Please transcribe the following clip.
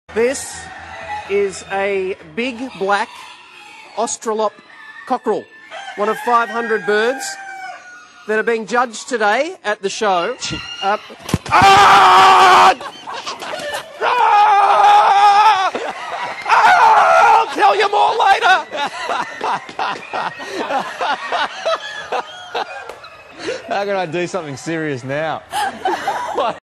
This is a big black Australorp cockerel, one of 500 birds that are being judged today at the show. I'll tell you more later. How can I do something serious now?